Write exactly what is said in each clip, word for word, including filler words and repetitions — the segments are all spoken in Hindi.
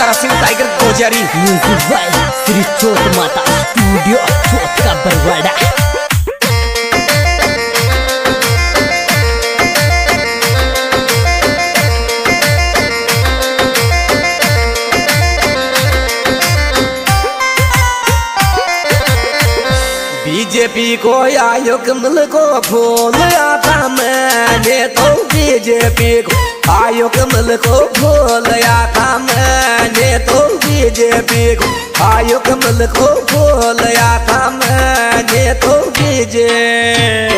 Tara Singh tiger Gojari music by Shri चोट माता स्टूडियो चोट का बरवाड़ा। बीजेपी को आयो कमल को फूल आता मैंने तो बीजेपी को आयो कमल को फूल आता मैंने तो बीजेपी को आयो कमल को फूल आता मैंने तो बीजे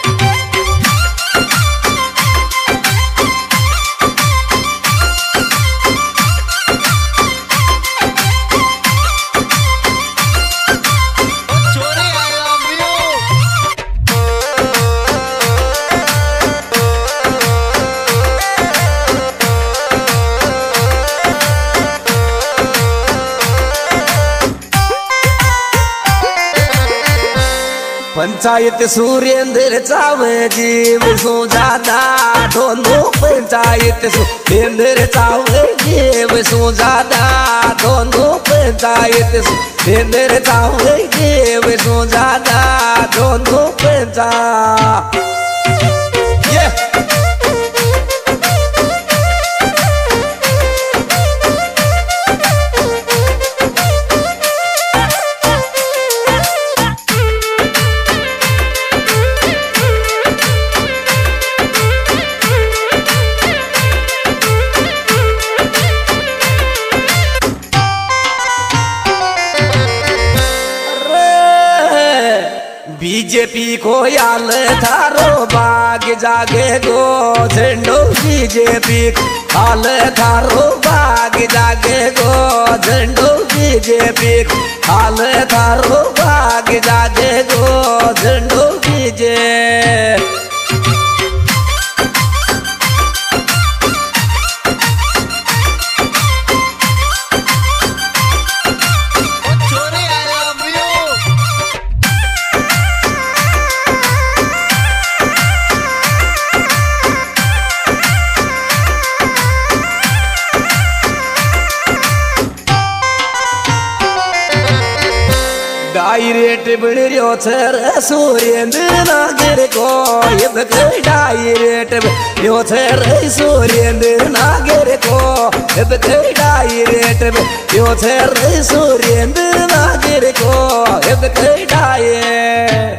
पंचायत सुरेंद्र चावे जीव सो ज्यादा दोनों पंचायत सुरेंद्र चावे जीव सो ज्यादा दोनों पंचायत सुरेंद्र चावे जीव सो ज्यादा दोनों पंचायत बीजेपी को याल थारो बाग जागे गो झंडो बीजेपी हाल थारो बाग जागे गो झंडो बीजेपी हाल थारो बाग जागे गो झंडो बीजे डायरेक्ट बन रियो छर सुरेंद्र नागर को ये डायरेक्ट रियो छर सुरेंद्र नागर को ये डायरेक्ट रियो छर सुरेंद्र नागर को ये डायरेक्ट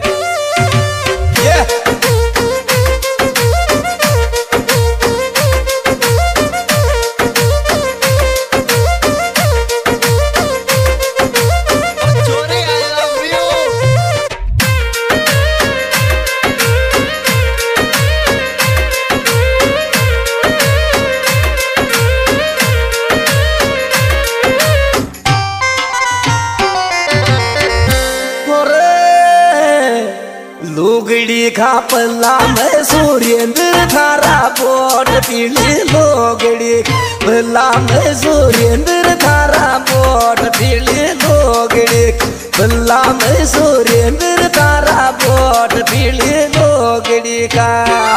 लोगड़ी खा पल्ला में सुरेंद्र थारा बोट पीली लोगड़ी पल्ला में सुरेंद्र थारा बोट पीली लोगड़ी पल्ला में सुरेंद्र थारा बोट पीली लोगड़ी का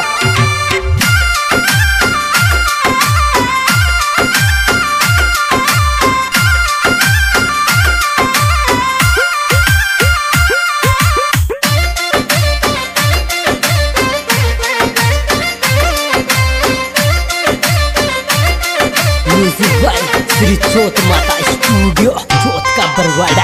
म्यूजिक बाय श्री चोट माता स्टूडियो चोट का बरवाड़ा।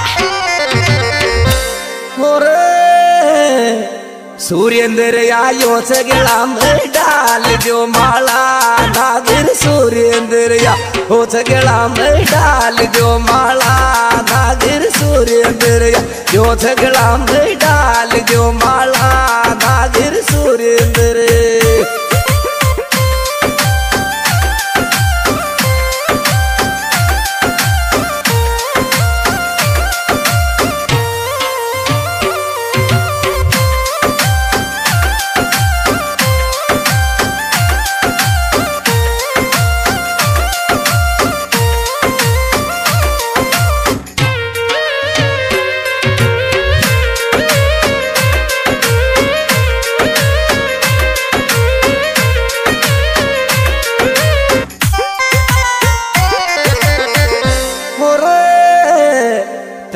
सुरेंद्र आयो सगला में डाल जो माला नागर सुरेंद्र या हो सगला में डाल जो माला नागर सुरेंद्र या जो सगला में डाल जो माला नागर सुरेंद्र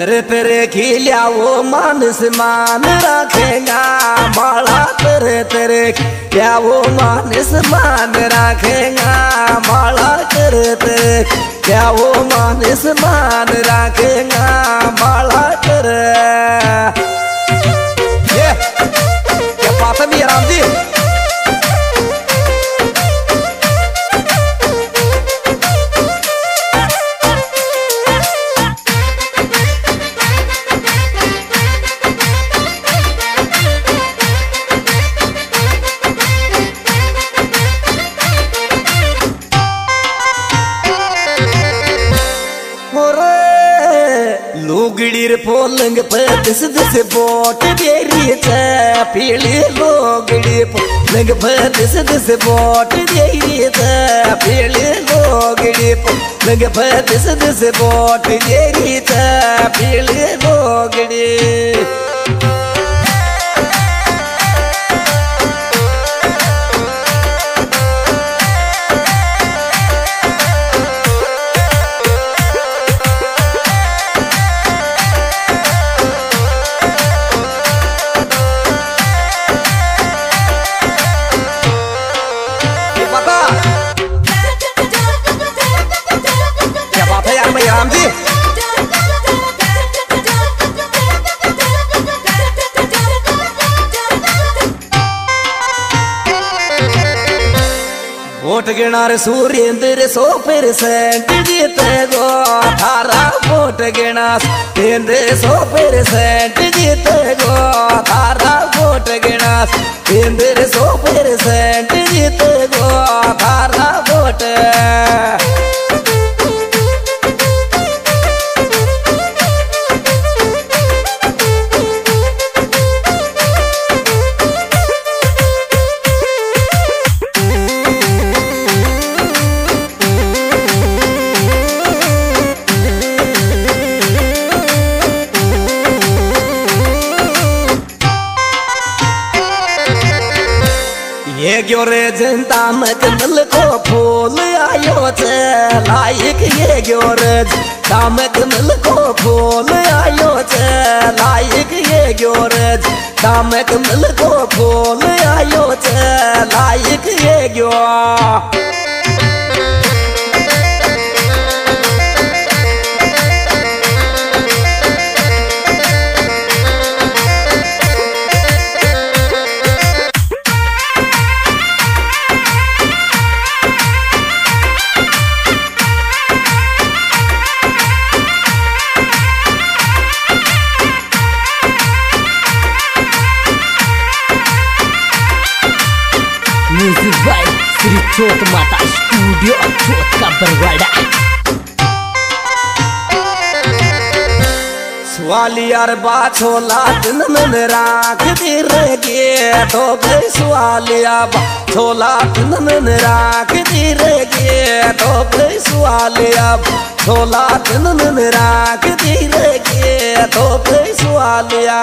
तेरे तेरे खिलिया वो मानस मान रखेगा माला तेरे तेरे क्या वो मानस मान रखेगा माला तेरे तेरे क्या वो मानस मान रखेगा माला तेरे। ये क्या बात है मियां राम जी। लुगड़ीर पोलंग पे दिस दिस बोट देरी चे पीली लुगड़ी पोलंग पे दिस दिस बोट देरी चे पीली लुगड़ी पोलंग पे दिस दिस बोट देरी चे पीली लुगड़ी। राम जी वोट गिनार सूर्येंद्र सौ परसेंट जीते गो थारा वोट गिना इंद्र सौ परसेंट जीते गो थारा वोट गिना इंद्र सौ परसेंट जीते गो थारा वोट। ये क्यों रे जनता में कमल को फूल आयो चे लायक ये क्यों रे जनता में कमल को फूल आयो चे लायक ये क्यों रे जनता में कमल को फूल आयो चे लायक ये क्यों। म्यूजिक बाय श्री चोट माता स्टूडियो चोट का बरवाड़ा। सवालियार बाछोला दिन में राख दी गे तो भाई सवालिया बाछोला दिन में राख दी गे तो भाई सवालिया छोला दिन में राख दी गे तो भाई सवालिया।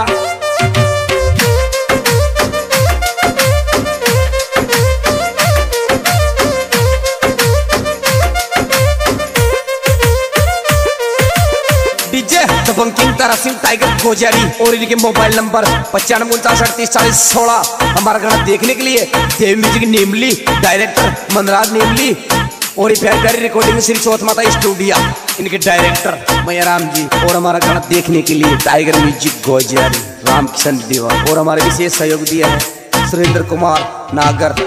बंकिंग तारा सिंह टाइगर गोजारी और इनके मोबाइल नंबर पचानवे उनचास अड़तीस चालीस सोलह। हमारा गाना देखने के लिए Dev music namely director Manraj namely और ये रिकॉर्डिंग श्री चौथ माता स्टूडियो इनके डायरेक्टर मियां राम जी और हमारा गाना देखने के लिए टाइगर म्यूजिक गोजारी रामकिशन देवा और हमारे विशेष सहयोग दिया है सुरेंद्र कुमार नागर।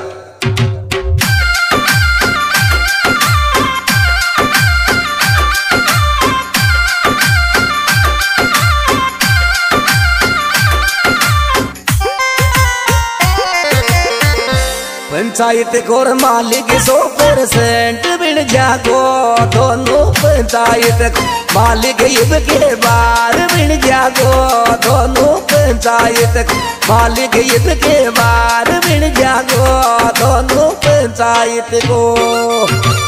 पंचायत गोर मालिक सौ परसेंट बिन जागो दोनों पंचायत मालिक युग के बार बिन जागो दोनों पंचायत मालिक युग के बार बिन जागो दोनों पंचायत को।